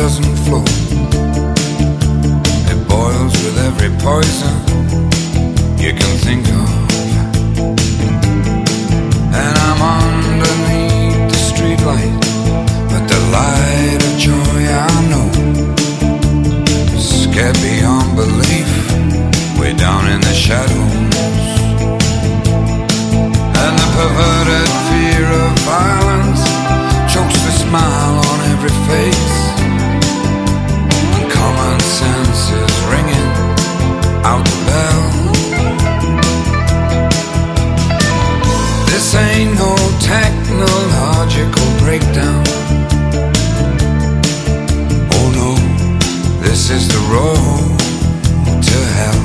doesn't flow. It boils with every poison you can think of. And I'm underneath the streetlight, but the light of joy I know, scared beyond belief, way down in the shadows. And the perverted fear of violence chokes the smile on every face, and common sense is ringing out the bell. This ain't no technological breakdown. Oh no, this is the road to hell.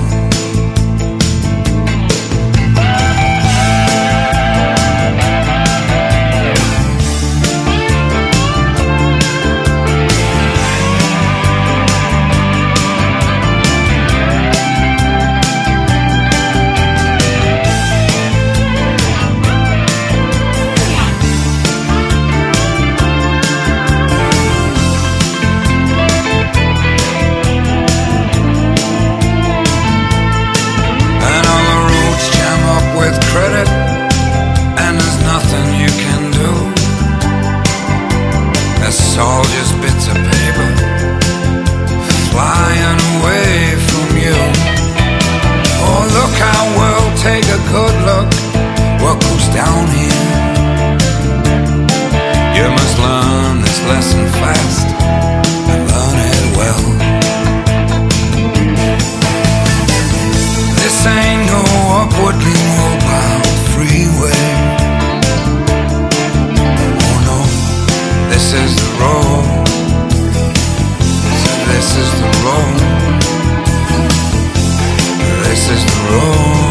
It's all just bits of paper flying away from you. Oh, look our world, take a good look, what goes down here. You must learn this lesson fast and learn it well. This ain't no upwardly mobile freeway. This is the road, this is the road, this is the road.